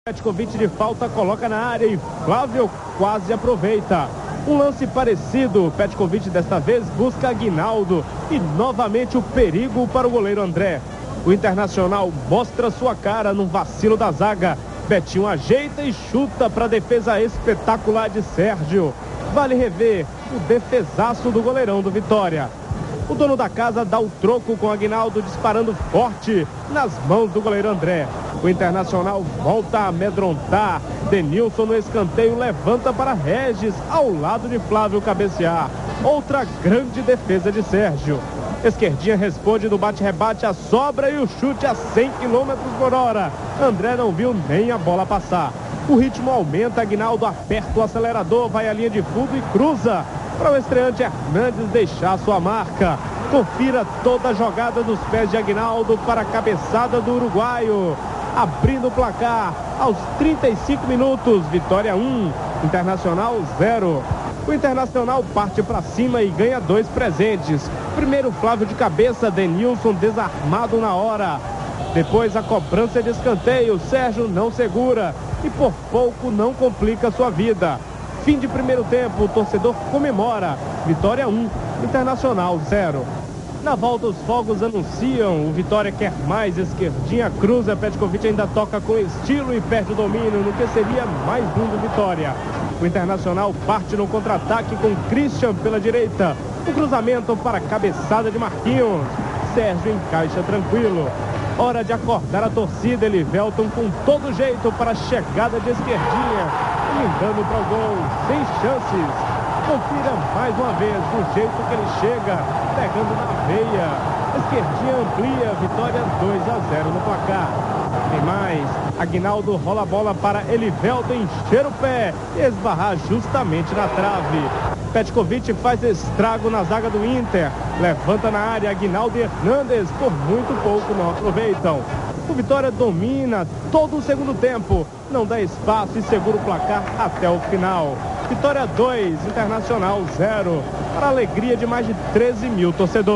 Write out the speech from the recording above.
Petkovic de falta coloca na área e Flávio quase aproveita. Um lance parecido, Petkovic desta vez busca Aguinaldo e novamente o perigo para o goleiro André. O Internacional mostra sua cara num vacilo da zaga. Betinho ajeita e chuta para a defesa espetacular de Sérgio. Vale rever o defesaço do goleirão do Vitória. O dono da casa dá o troco com Aguinaldo disparando forte nas mãos do goleiro André. O Internacional volta a amedrontar. Denilson no escanteio levanta para Regis ao lado de Flávio cabecear. Outra grande defesa de Sérgio. Esquerdinha responde no bate-rebate, a sobra e o chute a 100 km por hora. André não viu nem a bola passar. O ritmo aumenta, Aguinaldo aperta o acelerador, vai à linha de fundo e cruza para o estreante Hernandes deixar sua marca. Confira toda a jogada dos pés de Aguinaldo para a cabeçada do uruguaio. Abrindo o placar aos 35 minutos, Vitória 1, Internacional 0. O Internacional parte para cima e ganha 2 presentes. Primeiro Flávio de cabeça, Denilson desarmado na hora. Depois a cobrança de escanteio, Sérgio não segura e por pouco não complica sua vida. Fim de primeiro tempo, o torcedor comemora. Vitória 1, Internacional 0. Na volta os fogos anunciam, o Vitória quer mais, esquerdinha cruza, Petkovic ainda toca com estilo e perde o domínio no que seria mais um do Vitória. O Internacional parte no contra-ataque com Christian pela direita. O cruzamento para a cabeçada de Marquinhos. Sérgio encaixa tranquilo. Hora de acordar a torcida, Elivelton com todo jeito para a chegada de esquerdinha. Emendando para o gol, sem chances. Confira mais uma vez do jeito que ele chega, pegando na veia. Esquerdinha amplia, Vitória 2-0 no placar. Tem mais, Aguinaldo rola a bola para Elivelton encher o pé e esbarrar justamente na trave. Petkovic faz estrago na zaga do Inter, levanta na área, Aguinaldo e Hernandes por muito pouco não aproveitam. O Vitória domina todo o segundo tempo, não dá espaço e segura o placar até o final. Vitória 2, Internacional 0, para a alegria de mais de 13 mil torcedores.